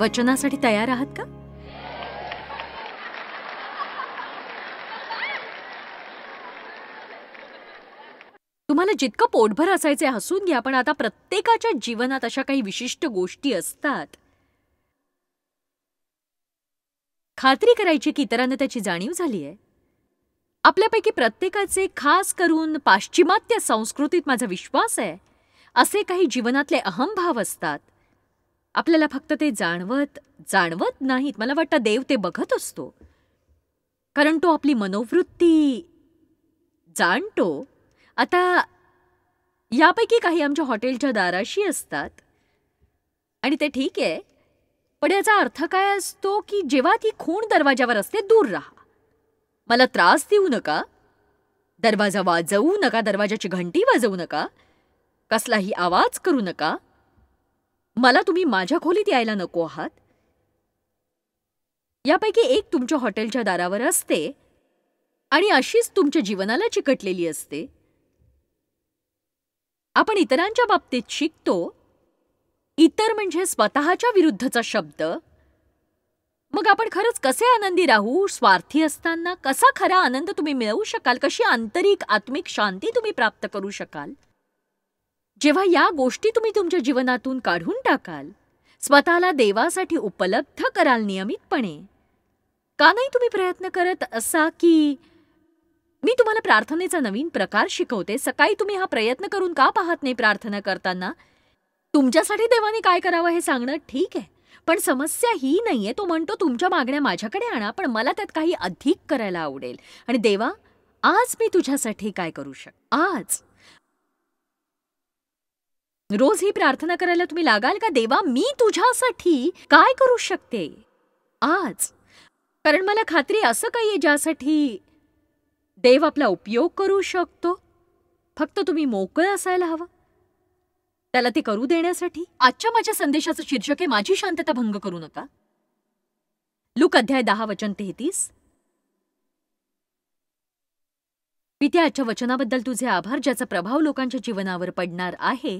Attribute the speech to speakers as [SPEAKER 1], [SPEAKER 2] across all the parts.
[SPEAKER 1] वचनासाठी तयार आहात का? तुम्हाला जितकं पोटभर असायचे हसून घ्या, पण आता प्रत्येकाच्या जीवनात अशा काही विशिष्ट गोष्टी असतात. खात्री करायची की इतरांना त्याची जाणीव झालीये. आपल्यापैकी प्रत्येकाचे, खास करून पाश्चिमात्य संस्कृतीत माझा विश्वास आहे, असे काही जीवनातले अहंभाव असतात. आपल्याला फक्त ते जाणवत जाणवत नाहीत. मला वाटतं देव ते बघत असतो, कारण तो आपली मनोवृत्ती जाणतो. आता यापैकी काही आमच्या हॉटेलच्या दाराशी असतात आणि ते ठीक आहे, पण याचा अर्थ काय असतो की जेव्हा ती खूण दरवाजावर असते, दूर राहा. मला त्रास देऊ नका, दरवाजा वाजवू नका, दरवाजाची घंटी वाजवू नका, कसलाही आवाज करू नका. मला तुम्ही माझ्या खोलीत यायला नको आहात. यापैकी एक तुमच्या हॉटेलच्या दारावर असते आणि अशीच तुमच्या जीवनाला चिकटलेली असते. आपण इतरांच्या बाबतीत शिकतो, इतर म्हणजे स्वतःच्या विरुद्धचा शब्द. मग आपण खरंच कसे आनंदी राहू स्वार्थी असताना? कसा खरा आनंद तुम्ही मिळवू शकाल? कशी आंतरिक आत्मिक शांती तुम्ही प्राप्त करू शकाल जेव्हा या गोष्टी तुम्ही तुमच्या जीवनातून काढून टाकाल, स्वतःला देवासाठी उपलब्ध कराल नियमितपणे? का नाही तुम्ही प्रयत्न करत असा की मी तुम्हाला प्रार्थनेचा नवीन प्रकार शिकवते, सकाळी तुम्ही हा प्रयत्न करून का पाहत नाही? प्रार्थना करताना तुमच्यासाठी देवाने काय करावं हे सांगणं ठीक आहे, पण समस्या ही नाहीये. तो म्हणतो तुमच्या मागण्या माझ्याकडे आणा, पण मला त्यात काही अधिक करायला आवडेल. आणि देवा, आज मी तुझ्यासाठी काय करू आज रोज ही प्रार्थना करायला तुम्ही लागाल का? देवा, मी तुझ्यासाठी काय करू शकते आज? कारण मला खात्री असं काही आहे ज्यासाठी देव आपला उपयोग करू शकतो. फक्त तुम्ही मोकळं असायला हवं त्याला ते करू देण्यासाठी. आजच्या माझ्या संदेशाचं शीर्षक आहे, माझी शांतता भंग करू नका. लूक अध्याय 10 वचन 33. पित्या, आजच्या वचनाबद्दल तुझे आभार, ज्याचा प्रभाव लोकांच्या जीवनावर पडणार आहे.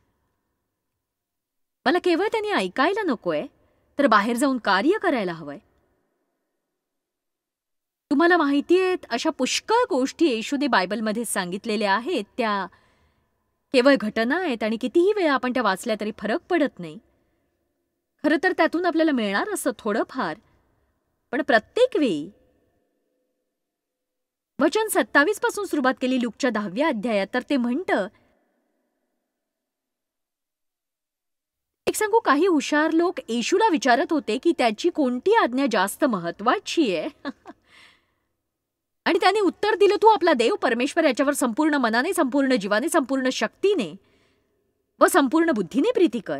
[SPEAKER 1] मला केवळ त्यांनी ऐकायला नकोय, तर बाहेर जाऊन कार्य करायला हवंय. तुम्हाला माहितीयेत, अशा पुष्कळ गोष्टी येशूने बायबलमध्ये सांगितलेल्या आहेत. त्या केवळ घटना आहेत आणि कितीही वेळा आपण त्या वाचल्या तरी फरक पडत नाही. खरं तर त्यातून आपल्याला मिळणार असं थोडंफार, पण प्रत्येक वेळी वचन 27 पासून सुरुवात केली लूकच्या 10व्या अध्यायात, तर ते म्हणतं, एक सांगू, काही हुशार लोक येशूला विचारत होते की त्याची कोणती आज्ञा जास्त महत्वाची आहे. आणि त्याने उत्तर दिलं, तू आपला देव परमेश्वर याच्यावर संपूर्ण मनाने, संपूर्ण जीवाने, संपूर्ण शक्तीने व संपूर्ण बुद्धीने प्रीती कर,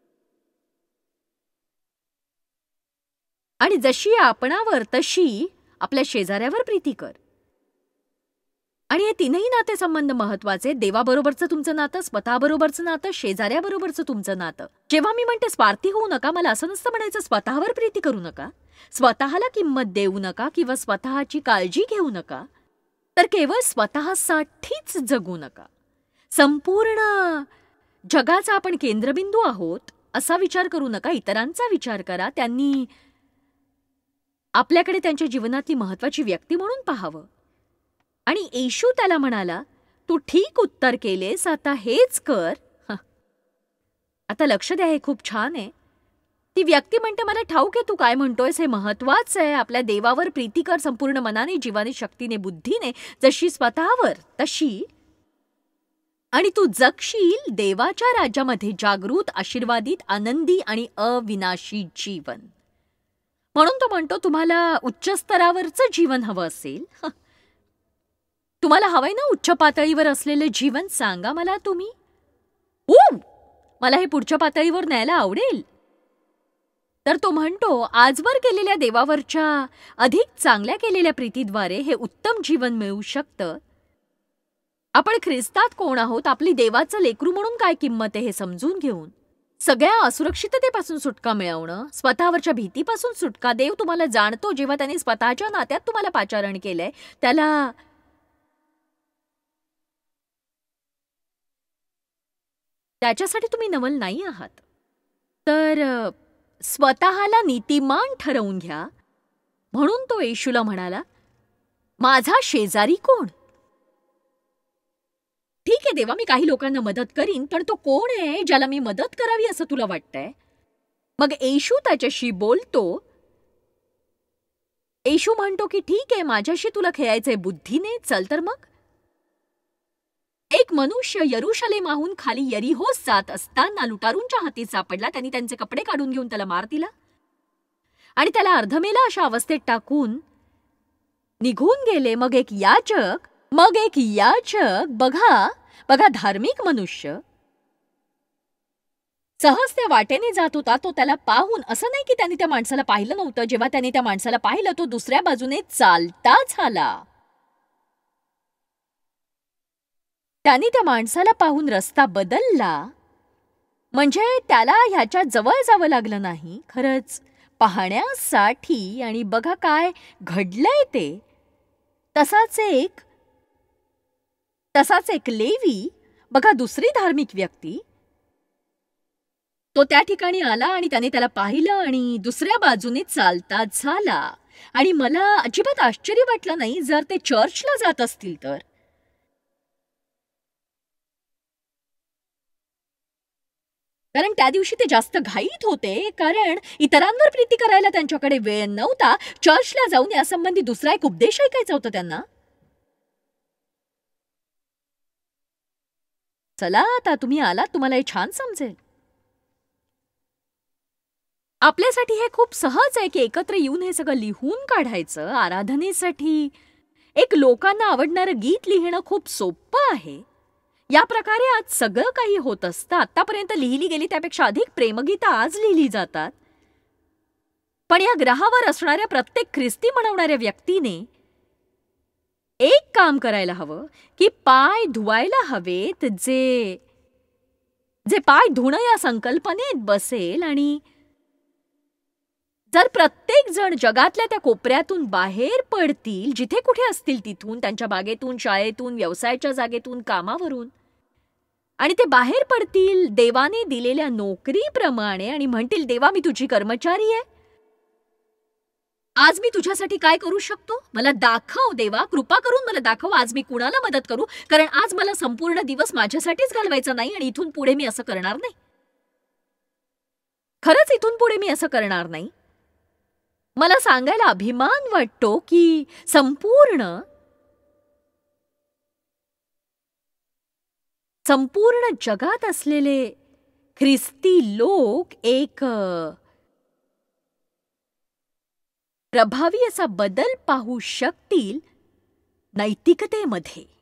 [SPEAKER 1] आणि जशी आपणावर तशी आपल्या शेजाऱ्यावर प्रीती कर. आणि हे तीनही नातेसंबंध महत्वाचे. देवाबरोबरचं तुमचं नातं, स्वतःबरोबरचं नातं, शेजाऱ्याबरोबरचं तुमचं नातं. जेव्हा मी म्हणते स्वार्थी होऊ नका, मला असं नसतं म्हणायचं स्वतःवर प्रीती करू नका, स्वतःला किंमत देऊ नका किंवा स्वतःची काळजी घेऊ नका, तर केवळ स्वतःसाठीच जगू नका. संपूर्ण जगाचा आपण केंद्रबिंदू आहोत असा विचार करू नका. इतरांचा विचार करा. त्यांनी आपल्याकडे त्यांच्या जीवनातली महत्वाची व्यक्ती म्हणून पाहावं. आणि येशू त्याला म्हणाला, तू ठीक उत्तर केलेस, आता हेच कर. आता लक्ष द्या, हे खूप छान आहे. ती व्यक्ती म्हणते, मला ठाऊक आहे तू काय म्हणतोयस, हे महत्वाचं आहे. आपल्या देवावर प्रीती कर संपूर्ण मनाने, जीवाने, शक्तीने, बुद्धीने, जशी स्वतःवर तशी, आणि तू जगशील देवाच्या राज्यामध्ये जागृत, आशीर्वादित, आनंदी आणि अविनाशी जीवन. म्हणून तो म्हणतो, तुम्हाला उच्च स्तरावरचं जीवन हवं असेल, तुम्हाला हवंय ना उच्च पातळीवर असलेलं जीवन, सांगा मला तुम्ही. मला हे पुढच्या पातळीवर न्यायला आवडेल. तर तो म्हणतो, आजवर केलेल्या देवावरच्या अधिक चांगल्या केलेल्या प्रीतीद्वारे हे उत्तम जीवन मिळू शकतं. आपण ख्रिस्तात कोण आहोत, आपली देवाचं लेकरू म्हणून काय किंमत आहे हे समजून घेऊन सगळ्या असुरक्षिततेपासून सुटका मिळवणं, स्वतःवरच्या भीतीपासून सुटका. देव तुम्हाला जाणतो. जेव्हा त्याने स्वतःच्या नात्यात तुम्हाला पाचारण केलंय, त्याच्यासाठी तुम्ही नवल नाही आहात. तर स्वतःला नीतिमान ठरवून घ्या. म्हणून तो येशूला म्हणाला, माझा शेजारी कोण? ठीक आहे देवा, मी काही लोकांना मदत करीन, पण तो कोण आहे ज्याला मी मदत करावी असं तुला वाटतंय? मग येशू त्याच्याशी बोलतो. येशू म्हणतो की ठीक आहे, माझ्याशी तुला खेळायचंय बुद्धीने, चल तर मग. एक मनुष्य यरुशलेमाहून खाली यरीहोस जात असताना लुटारूंच्या हाती सापडला. त्यांनी त्यांचे कपडे काढून घेऊन त्याला मार दिला आणि त्याला अर्धमेला अशा अवस्थेत टाकून निघून गेले. मग एक याचक बघा बघा धार्मिक मनुष्य सहज त्या वाटेने जात होता. तो त्याला पाहून, असं नाही की त्याने त्या माणसाला पाहिलं नव्हतं, जेव्हा त्याने त्या माणसाला पाहिलं तो दुसऱ्या बाजूने चालताच आला. त्याने त्या माणसाला पाहून रस्ता बदलला, म्हणजे त्याला ह्याच्या जवळ जावं लागलं नाही, खरंच पाहण्यासाठी. आणि बघा काय घडलंय ते. तसाच एक लेवी, बघा दुसरी धार्मिक व्यक्ती, तो त्या ठिकाणी आला आणि त्याने त्याला पाहिलं आणि दुसऱ्या बाजूने चालता झाला. आणि मला अजिबात आश्चर्य वाटलं नाही जर ते चर्चला जात असतील तर. कारण त्या दिवशी ते जास्त घाईत होते, कारण इतरांवर प्रीती करायला त्यांच्याकडे वेळ नव्हता. चर्चला जाऊन यासंबंधी दुसरा एक उपदेश ऐकायचा होता त्यांना. चला आता तुम्ही आलात, तुम्हाला हे छान समजेल. आपल्यासाठी हे खूप सहज आहे की एकत्र येऊन हे सगळं लिहून काढायचं. आराधनेसाठी एक लोकांना आवडणारं गीत लिहिणं खूप सोपं आहे. या प्रकारे आज सगळं काही होत असतं. आतापर्यंत लिहिली गेली त्यापेक्षा अधिक प्रेमगीतं आज लिहिली जातात. पण या ग्रहावर असणाऱ्या प्रत्येक ख्रिस्ती म्हणवणाऱ्या व्यक्तीने एक काम करायला हवं की पाय धुवायला हवेत, जे पाय धुणं या संकल्पनेत बसेल. आणि जर प्रत्येक जण जगातल्या त्या कोपऱ्यातून बाहेर पडतील, जिथे कुठे असतील तिथून, त्यांच्या बागेतून, शाळेतून, व्यवसायाच्या जागेतून, कामावरून, आणि ते बाहेर पडतील देवाने दिलेल्या नोकरीप्रमाणे आणि म्हणतील, देवा मी तुझी कर्मचारी आहे, आज मी तुझ्यासाठी काय करू शकतो, मला दाखव देवा, कृपा करून मला दाखव, आज मी कुणाला मदत करू, कारण आज मला संपूर्ण दिवस माझ्यासाठीच घालवायचा नाही आणि इथून पुढे मी असं करणार नाही. खरंच इथून पुढे मी असं करणार नाही. मला सांगायला अभिमान वाटतो की संपूर्ण जगात असलेले ख्रिस्ती लोक एक प्रभावी असा बदल पाहू शकतील नैतिकतेमध्ये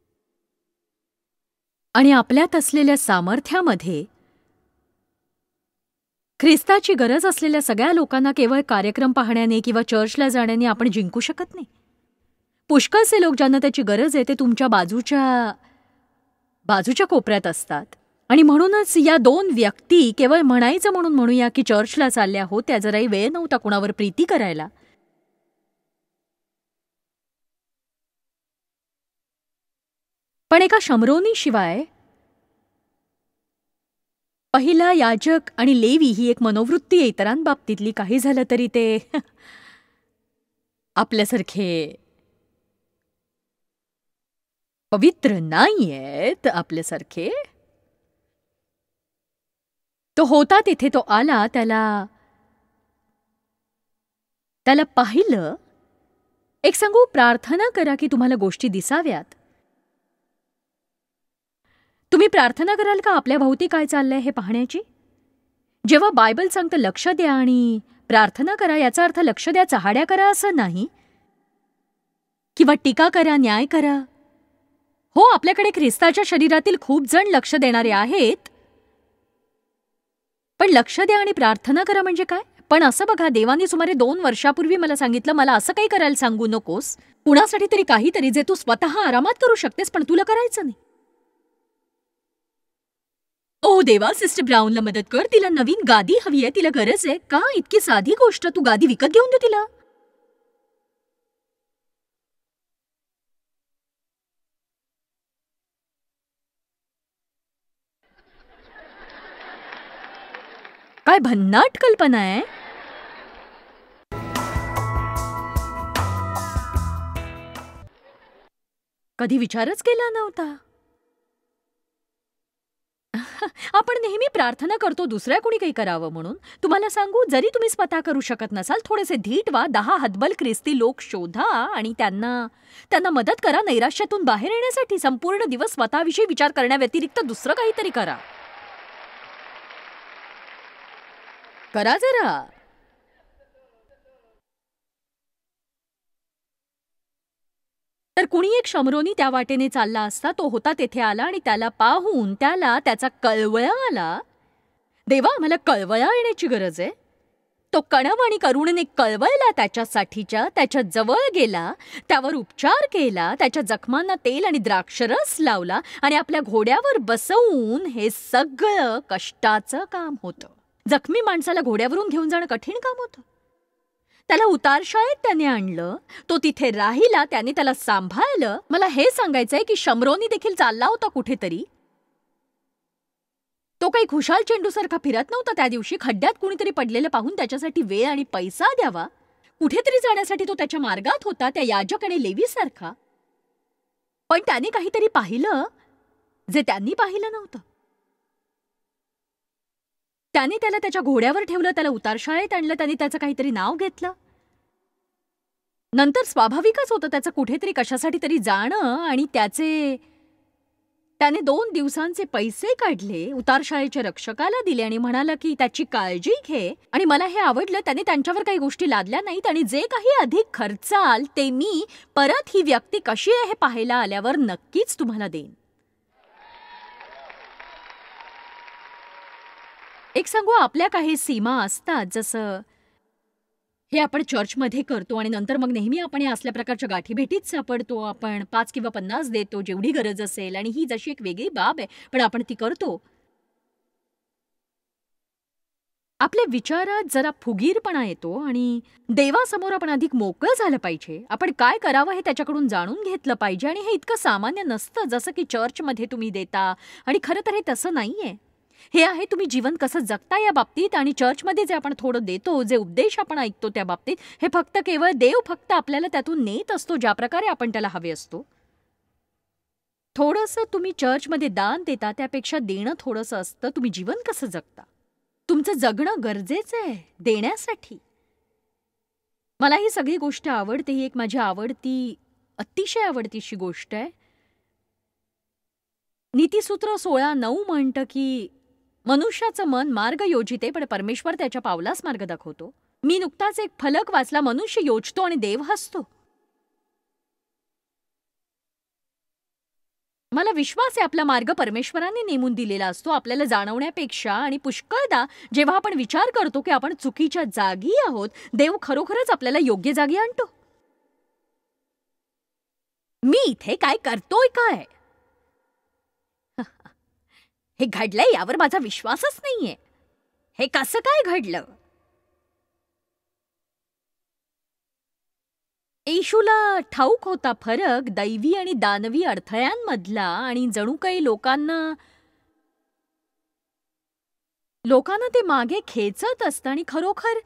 [SPEAKER 1] आणि आपल्यात असलेल्या सामर्थ्यामध्ये. ख्रिस्ताची गरज असलेल्या सगळ्या लोकांना केवळ कार्यक्रम पाहण्याने किंवा चर्चला जाण्याने आपण जिंकू शकत नाही. पुष्कळसे लोक ज्यांना त्याची गरज आहे ते तुमच्या बाजूच्या कोपऱ्यात असतात. आणि म्हणूनच या दोन व्यक्ती केवळ म्हणायचं म्हणून म्हणूया की चर्चला चालल्या होत्या, जराही वेळ नव्हता कुणावर प्रीती करायला. पण एका शमरोनीशिवाय पहिला याजक आणि लेवी ही एक मनोवृत्ती आहे इतरांबाबतीतली. काही झालं तरी ते आपल्यासारखे पवित्र नाहीयेत, आपल्यासारखे. तो होता तिथे, तो आला, त्याला पाहिलं. एक सांगू, प्रार्थना करा की तुम्हाला गोष्टी दिसाव्यात. तुम्ही प्रार्थना कराल का आपल्या भोवती काय चाललंय हे पाहण्याची? जेव्हा बायबल सांगतं लक्ष द्या आणि प्रार्थना करा, याचा अर्थ लक्ष द्या, चहाड्या करा असं नाही, किंवा टीका करा, न्याय करा. हो, आपल्याकडे ख्रिस्ताच्या शरीरातील खूप जण लक्ष देणारे आहेत, पण लक्ष द्या आणि प्रार्थना करा म्हणजे काय? पण असं बघा, देवाने सुमारे 2 वर्षापूर्वी मला सांगितलं, मला असं काही करायला सांगू नकोस, कुणासाठी तरी काहीतरी जे तू स्वतः आरामात करू शकतेस पण तुला करायचं नाही. ओ देवा, सिस्टर ब्राऊनला मदत कर, तिला नवीन गादी हवी आहे, तिला गरज आहे. का इतकी साधी गोष्ट, तू गादी विकत घेऊन दे तिला. काय भन्नाट कल्पना आहे. कधी विचारच केला नव्हता. आपण नेहमी प्रार्थना करतो दुसऱ्या कोणी काही करावं म्हणून. तुम्हाला सांगू, जरी तुम्ही स्वतः करू शकत नसाल, थोडेसे धीट व्हा, 10 हतबल ख्रिस्ती लोक शोधा आणि त्यांना मदत करा नैराश्यातून बाहेर येण्यासाठी. संपूर्ण दिवस स्वतःविषयी विचार करण्याव्यतिरिक्त दुसरं काहीतरी करा. करा जरा. तर कुणी एक शमरोनी त्या वाटेने चालला असता. तो होता तेथे आला आणि त्याला पाहून त्याला त्याचा कळवळा आला. देवा, आम्हाला कळवळा येण्याची गरज आहे. तो कणव आणि करुणेने कळवळला त्याच्या जवळ गेला, त्यावर उपचार केला, त्याच्या जखमांना तेल आणि द्राक्षरस लावला आणि आपल्या घोड्यावर बसवून. हे सगळं कष्टाचं काम होतं. जखमी माणसाला घोड्यावरून घेऊन जाणं कठीण काम होतं. त्याला उतारशाळेत त्याने आणलं. तो तिथे राहिला, त्याने त्याला सांभाळलं. मला हे सांगायचंय की शमरोनी देखील चालला होता कुठेतरी. तो काही खुशाल चेंडूसारखा फिरत नव्हता त्या दिवशी. खड्ड्यात कुणीतरी पडलेलं पाहून त्याच्यासाठी वेळ आणि पैसा द्यावा. कुठेतरी जाण्यासाठी तो त्याच्या मार्गात होता, त्या याजक आणि लेवीसारखा. पण त्याने काहीतरी पाहिलं जे त्यांनी पाहिलं नव्हतं. त्याने त्याला त्याच्या घोड्यावर ठेवलं, त्याला उतारशाळेत आणलं, त्याने त्याचं काहीतरी नाव घेतलं. नंतर स्वाभाविकच होतं त्याचं कुठेतरी कशासाठी तरी जाणं आणि त्याने 2 दिवसांचे पैसे काढले, उतारशाळेच्या रक्षकाला दिले आणि म्हणाला की त्याची काळजी घे. आणि मला हे आवडलं, त्याने त्यांच्यावर काही गोष्टी लादल्या नाहीत आणि जे काही अधिक खर्चाल ते मी परत ही व्यक्ती कशी आहे हे पाहायला आल्यावर नक्कीच तुम्हाला देईन. एक सांगू, आपल्या काही सीमा असतात. जसं हे आपण चर्चमध्ये करतो आणि नंतर मग नेहमी आपण या असल्या प्रकारच्या गाठीभेटीत सापडतो. आपण 5 किंवा 50 देतो जेवढी गरज असेल आणि ही जशी एक वेगळी बाब आहे, पण आपण ती करतो. आपल्या विचारात जरा फुगीरपणा येतो आणि देवासमोर आपण अधिक मोकळं झालं पाहिजे. आपण काय करावं हे त्याच्याकडून जाणून घेतलं पाहिजे. आणि हे इतकं सामान्य नसतं जसं की चर्चमध्ये तुम्ही देता. आणि खरं तर हे तसं नाहीये. हे आहे तुम्ही जीवन कसं जगता या बाबतीत. आणि चर्चमध्ये जे आपण थोडं देतो, जे उपदेश आपण ऐकतो त्या बाबतीत, हे फक्त केवळ देव फक्त आपल्याला त्यातून नेत असतो ज्या प्रकारे आपण त्याला हवे असतो. थोडंसं तुम्ही चर्चमध्ये दान देता त्यापेक्षा देणं थोडंसं असतं तुम्ही जीवन कसं जगता. तुमचं जगणं गरजेचं आहे देण्यासाठी. मला ही सगळी गोष्ट आवडते. ही एक माझी अतिशय आवडतीशी गोष्ट आहे. नीतिसूत्र 16:9 म्हणतं की मनुष्याचं मन मार्ग योजिते पण परमेश्वर त्याच्या पावलास मार्ग दाखवतो. मी नुकताच एक फलक वाचला, मनुष्य योजतो आणि देव हसतो. मला विश्वास आहे आपला मार्ग परमेश्वराने नेमून दिलेला असतो आपल्याला जाणवण्यापेक्षा. आणि पुष्कळदा जेव्हा आपण विचार करतो की आपण चुकीच्या जागी आहोत, देव खरोखरच आपल्याला योग्य जागी आणतो. मी इथे काय करतोय काय, हे घडलंय यावर माझा विश्वासच नाहीये. हे कसं काय घडलं. येशूला ठाऊक होता फरक दैवी आणि दानवी अडथळ्यांमधला. आणि जणू काही लोकांना ते मागे खेचत असतं. आणि खरोखर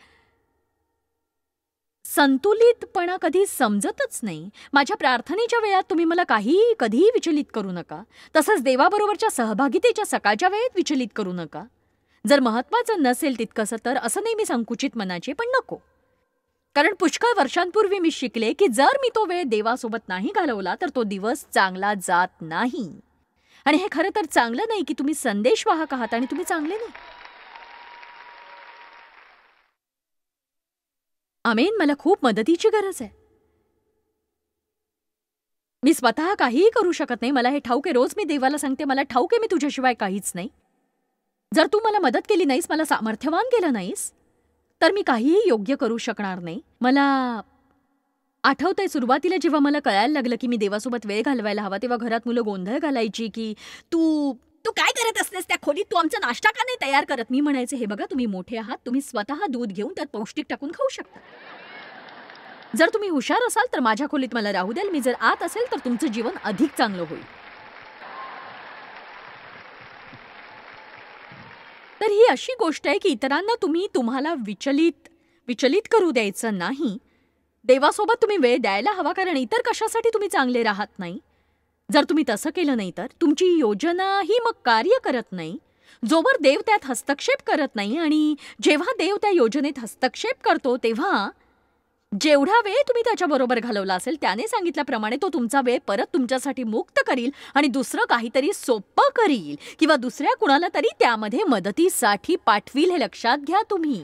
[SPEAKER 1] संतुलितपणा कधी समजतच नाही. माझ्या प्रार्थनेच्या वेळात तुम्ही मला कधीही विचलित करू नका. तसंच देवाबरोबरच्या सहभागितेच्या सकाळच्या वेळेत विचलित करू नका. जर महत्वाचं नसेल तितकंसं तर असं नाही मी संकुचित मनाचे, पण नको. कारण पुष्कळ वर्षांपूर्वी मी शिकले की जर मी तो वेळ देवासोबत नाही घालवला तर तो दिवस चांगला जात नाही. आणि हे खरं तर चांगलं नाही की तुम्ही संदेशवाहक आहात आणि तुम्ही चांगले नाही. आमेन. मला खूप मदतीची गरज आहे. मी स्वतः काहीही करू शकत नाही. मला हे ठाऊक आहे. रोज मी देवाला सांगते, मला ठाऊक आहे मी तुझ्याशिवाय काहीच नाही. जर तू मला मदत केली नाहीस, मला सामर्थ्यवान केलं नाहीस, तर मी काहीही योग्य करू शकणार नाही. मला आठवतंय सुरुवातीला जेव्हा मला कळायला लागलं की मी देवासोबत वेळ घालवायला हवा, तेव्हा घरात मुलं गोंधळ घालायची की तू काय करत असतेस त्या खोलीत, तू आमचा नाश्ता का नाही तयार करत. मी म्हणायचे, हे बघा तुम्ही मोठे आहात, तुम्ही स्वतः दूध घेऊन त्यात पौष्टिक टाकून खाऊ शकता. जर तुम्ही हुशार असाल तर माझ्या खोलीत मला राहू द्याल. मी जर आत असेल तर तुमचं जीवन अधिक चांगलं होईल. तर ही अशी गोष्ट आहे की इतरांना तुम्ही तुम्हाला विचलित करू द्यायचं नाही. देवासोबत तुम्ही वेळ द्यायला हवा, कारण इतर कशासाठी तुम्ही चांगले राहत नाही. जर तुम्ही तसं केलं नाही तर तुमची योजना ही मग कार्य करत नाही, जोवर देव त्यात हस्तक्षेप करत नाही. आणि जेव्हा देव त्या योजनेत हस्तक्षेप करतो तेव्हा जेवढा वेळ तुम्ही त्याच्याबरोबर घालवला असेल त्याने सांगितल्याप्रमाणे तो तुमचा वेळ परत तुमच्यासाठी मुक्त करील आणि दुसरं काहीतरी सोपं करील किंवा दुसऱ्या कुणाला तरी त्यामध्ये मदतीसाठी पाठवील, हे लक्षात घ्या तुम्ही.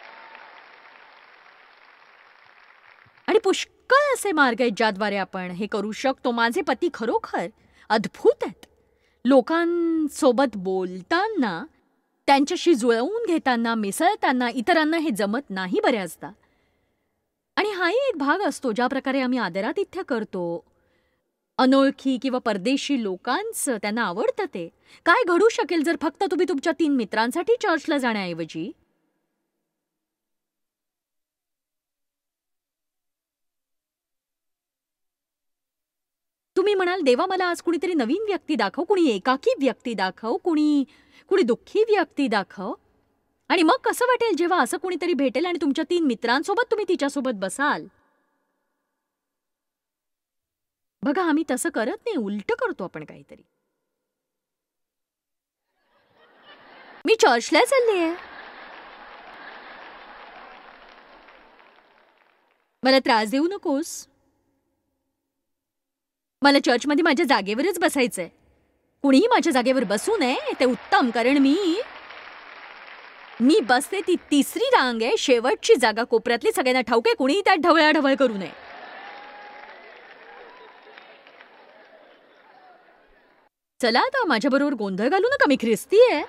[SPEAKER 1] आणि पुष्कळ असे मार्ग आहेत ज्याद्वारे आपण हे करू शकतो. माझे पती खरोखर अद्भुत आहेत. लोकांसोबत बोलताना, त्यांच्याशी जुळवून घेताना, मिसळताना इतरांना हे जमत नाही बऱ्याचदा. आणि हाही एक भाग असतो ज्या प्रकारे आम्ही आदरातिथ्य करतो. अनोळखी किंवा परदेशी लोकांचं त्यांना आवडतं ते. काय घडू शकेल जर फक्त तुम्ही तुमच्या 3 मित्रांसाठी चर्चला जाण्याऐवजी तुम्ही म्हणाल, देवा मला आज कुणीतरी नवीन व्यक्ती दाखव, कुणी एकाकी व्यक्ती दाखव, कुणी दुःखी व्यक्ती दाखव. आणि मग कसं वाटेल जेव्हा असं कुणीतरी भेटेल आणि तुमच्या 3 मित्रांसोबत तुम्ही तिच्यासोबत बसाल. बघा, आम्ही तसं करत नाही, उलट करतो आपण काहीतरी. मी चर्चला चालली आहे. मला त्रास देऊ नकोस. मला चर्चमध्ये माझ्या जागेवरच बसायचंय. कुणीही माझ्या जागेवर बसू नये, ते उत्तम, कारण मी बसते ती 3री रांग आहे, शेवटची जागा, कोपऱ्यातली. सगळ्यांना ठाऊक आहे, कुणीही त्यात ढवळाढवळ करू नये. चला आता माझ्याबरोबर गोंधळ घालू नका, मी ख्रिस्ती आहे.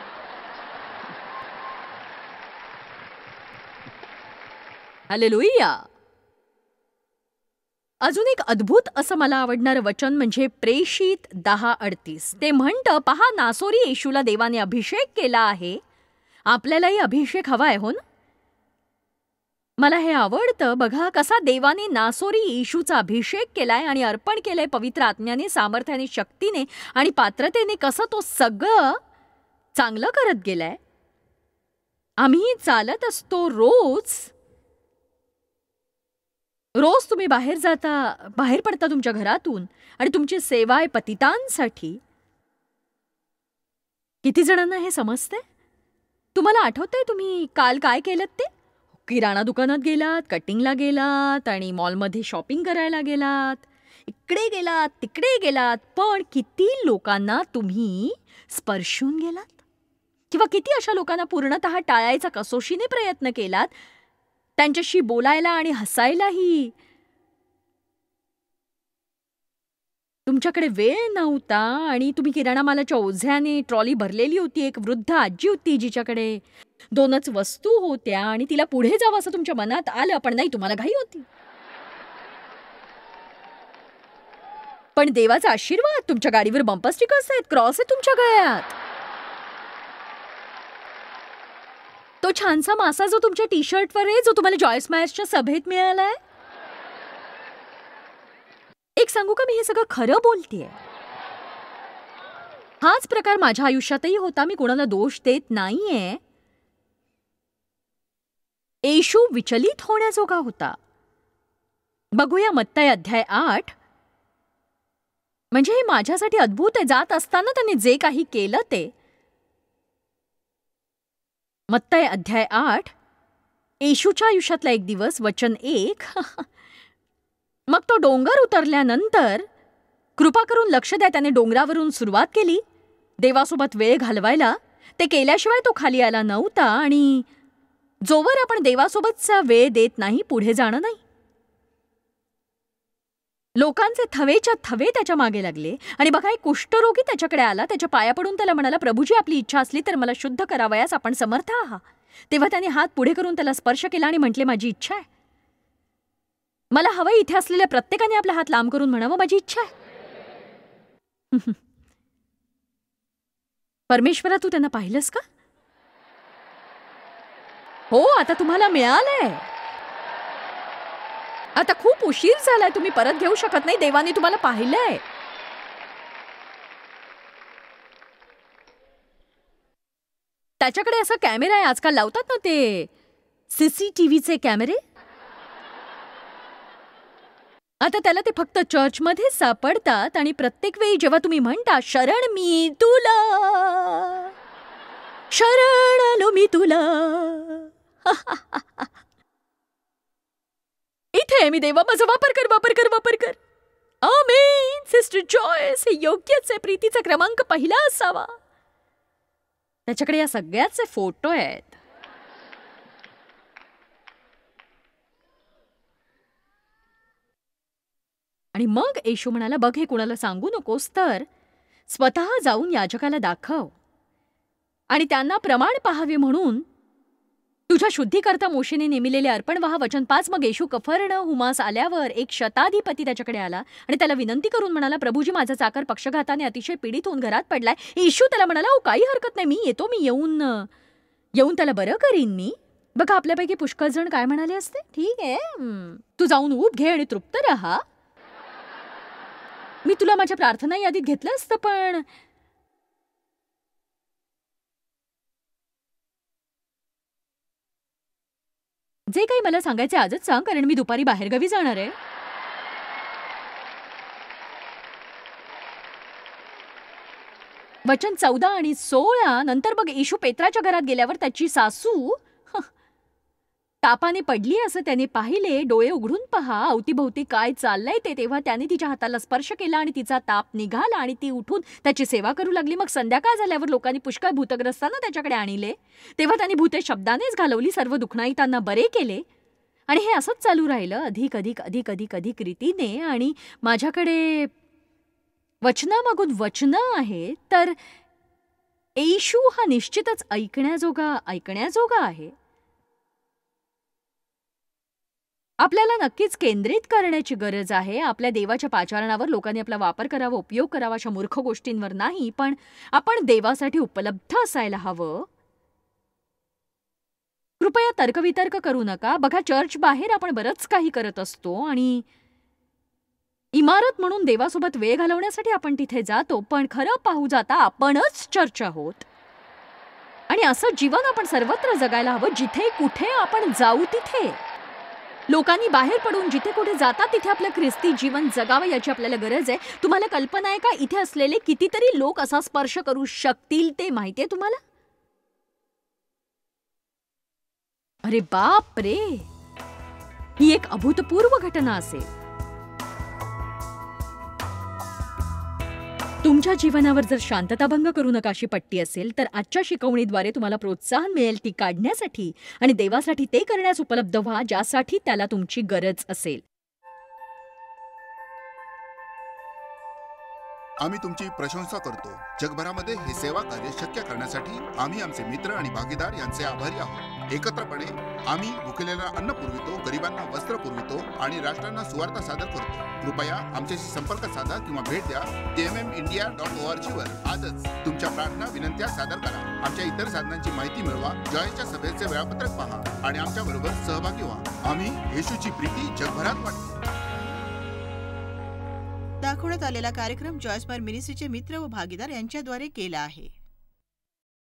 [SPEAKER 1] हालेलुया. अजून एक अद्भुत असं मला आवडणारं वचन म्हणजे प्रेषित 10:38. ते म्हणतं, पहा, नासोरी येशूला देवाने अभिषेक केला आहे. आपल्यालाही अभिषेक हवा आहे, हो ना? मला हे आवडतं. बघा कसा देवाने नासोरी येशूचा अभिषेक केलाय आणि अर्पण केलंय पवित्र आत्म्याने, सामर्थ्याने, शक्तीने आणि पात्रतेने. कसं तो सगळं चांगलं करत गेलाय. आम्ही चालत असतो रोज तुम्ही बाहेर पडता तुमच्या घरातून आणि तुमची सेवा आहे पतितांसाठी. किती जणांना हे समजते? तुम्हाला आठवतंय तुम्ही काल काय केलं ते? किराणा दुकानात गेलात, कटिंगला गेलात आणि मॉलमध्ये शॉपिंग करायला गेलात, इकडे गेलात, तिकडे गेलात. पण किती लोकांना तुम्ही स्पर्शून गेलात? किंवा किती अशा लोकांना पूर्णतः टाळायचा कसोशीने प्रयत्न केलात, त्यांच्याशी बोलायला आणि हसायलाही तुमच्याकडे वेळ नव्हता. आणि तुम्ही किराणा मालाच्या ओझ्याने ट्रॉली भरलेली होती. एक वृद्ध आजी होती जिच्याकडे 2च वस्तू होत्या आणि तिला पुढे जावं असं तुमच्या मनात आलं, पण नाही, तुम्हाला घाई होती. पण देवाचा आशीर्वाद, तुमच्या गाडीवर बंपर स्टिकर्स आहेत, क्रॉस आहे तुमच्या गळ्यात. तो छानसा मासा जो तुमच्या टी शर्टवर आहे, जो तुम्हाला जॉयस मायर्सच्या सभेत मिळालाय. एक सांगू का, मी हे सगळं खरं बोलतेय. हाच प्रकार माझ्या आयुष्यातही होता. मी कोणाला दोष देत नाहीये. येशू विचलित होण्याजोगा होता. बघूया मत्तई अध्याय 8. म्हणजे हे माझ्यासाठी अद्भुत आहे. जात असताना त्याने जे काही केलं ते. मत्तई अध्याय 8, येशूच्या आयुष्यातला एक दिवस, वचन 1. मग तो डोंगर उतरल्यानंतर कृपा करून लक्ष द्या, त्याने डोंगरावरून सुरुवात केली देवासोबत वेळ घालवायला. ते केल्याशिवाय तो खाली आला नव्हता. आणि जोवर आपण देवासोबतचा वेळ देत नाही, पुढे जाणं नाही. लोकांचे थवेच्या थवे त्याच्या मागे लागले. आणि बघा, एक कुष्ठरोगी त्याच्याकडे आला. त्याच्या पाया पडून त्याला म्हणाला, प्रभूजी, आपली इच्छा असली तर मला शुद्ध करावयास आपण समर्थ आहात. तेव्हा त्याने हात पुढे करून त्याला स्पर्श केला आणि म्हटले, माझी इच्छा आहे. मला हवं इथे असलेल्या प्रत्येकाने आपला हात लांब करून म्हणावं, माझी इच्छा आहे. परमेश्वरा, तू त्यांना पाहिलंस का? हो, आता तुम्हाला मिळालंय. आता खूप उशीर झालाय, तुम्ही परत घेऊ शकत नाही. देवाने तुम्हाला पाहिलंय. त्याच्याकडे असा कॅमेरा आहे, आजकाल लावतात ना ते सीसीटीव्हीचे कॅमेरे. आता त्याला ते फक्त चर्चमध्येच सापडतात आणि प्रत्येक वेळी जेव्हा तुम्ही म्हणता शरण मी तुला, शरण आलो मी तुला, इथे मी देवा माझा वापर कर, वापर कर, वापर कर. आमेन. सिस्टर जॉयस, हे योग्यच आहे. प्रीतीचा क्रमांक पहिला असावा. त्याच्याकडे या सगळ्याचे फोटो आहेत. आणि मग येशू म्हणाला, बघ, हे कुणाला सांगू नकोस, तर स्वतः जाऊन याजकाला दाखव आणि त्यांना प्रमाण पाहावे म्हणून तुझ्या शुद्धीकरता मोशेने नेमिलेले अर्पण वाहा. वचन 5. मग येशू कफरनहुमास आल्यावर एक शताधिपती त्याच्याकडे आला आणि त्याला विनंती करून म्हणाला, प्रभूजी, माझा चाकर पक्षघाताने अतिशय पीडित होऊन घरात पडलाय. येशू त्याला म्हणाला, ओ काही हरकत नाही, मी येतो, मी येऊन त्याला बरं करीन मी. बघा, आपल्यापैकी पुष्कळ जण काय म्हणाले असते, ठीक आहे, तू जाऊन ऊब घे आणि तृप्त राहा, मी तुला माझ्या प्रार्थना यादीत घेतलं असतं. पण जे काही मला सांगायचे आजच सांग, कारण मी दुपारी बाहेरगावी जाणार आहे. वचन 14 आणि 16. नंतर बघ, येशू पेत्राच्या घरात गेल्यावर त्याची सासू तापाने पडली असं त्याने पाहिले. डोळे उघडून पहा, अवतीभोवती काय चाललंय ते. तेव्हा त्याने तिच्या हाताला स्पर्श केला आणि तिचा ताप निघाला आणि ती उठून त्याची सेवा करू लागली. मग संध्याकाळ झाल्यावर लोकांनी पुष्कळ भूतग्रस्तांना त्याच्याकडे आणले. तेव्हा त्यांनी भूते शब्दानेच घालवली, सर्व दुःखनाईतांना बरे केले. आणि हे असंच चालू राहिलं अधिक अधिक अधिक अधिक अधिक रीतीने. आणि माझ्याकडे वचनामागून वचनं आहे, तर येशू हा निश्चितच ऐकण्याजोगा आहे. आपल्याला नक्कीच केंद्रित करण्याची गरज आहे. आपल्या देवाच्या पाचारणावर लोकांनी आपला वापर करावा, उपयोग करावा, अशा मूर्ख गोष्टींवर नाही. पण आपण देवासाठी उपलब्ध असायला हवं. कृपया तर्कवितर्क करू नका. बघा, चर्च बाहेर आपण बरंच काही करत असतो आणि इमारत म्हणून देवासोबत वेळ घालवण्यासाठी आपण तिथे जातो. पण खरं पाहू जाता आपणच चर्च आहोत. आणि असं जीवन आपण सर्वत्र जगायला हवं, जिथे कुठे आपण जाऊ तिथे. लोकांनी बाहेर पडून जिथे कुठे जातात तिथे आपलं ख्रिस्ती जीवन जगावं, याची आपल्याला गरज आहे. तुम्हाला कल्पना आहे का, इथे असलेले कितीतरी लोक असा स्पर्श करू शकतील ते माहितीये तुम्हाला? अरे बाप रे, ही एक अभूतपूर्व घटना असेल. तुमच्या जीवनावर जर शांतताभंग करू नका अशी पट्टी असेल, तर आजच्या शिकवणीद्वारे तुम्हाला प्रोत्साहन मिळेल ती काढण्यासाठी आणि देवासाठी ते करण्यास उपलब्ध व्हा ज्यासाठी त्याला तुमची गरज असेल.
[SPEAKER 2] आम्ही तुमची प्रशंसा करतो. जगभरामध्ये हे सेवा कार्य शक्य करण्यासाठी आम्ही आमचे मित्र आणि भागीदार यांचे आभारी आहोत. एकत्रपणे आम्ही भुकेलेला अन्न पुरवितो, गरिबांना वस्त्र पुरवितो आणि राष्ट्रांना सुवार्ता सादर करतो. कृपया आमच्याशी संपर्क साधा किंवा भेट द्या tmmindia.org वर. आजच तुमच्या प्रार्थना विनंत्या सादर करा. आमच्या इतर साधनांची माहिती मिळवा, जॉयच्या सभेचे वेळापत्रक पहा आणि आमच्या बरोबर सहभागी व्हा. आम्ही येशूची प्रीती जगभरात वाटतो.
[SPEAKER 3] दाखवण्यात आलेला कार्यक्रम जॉयस बार मिनिस्ट्रीचे मित्र व भागीदार यांच्याद्वारे केला आहे.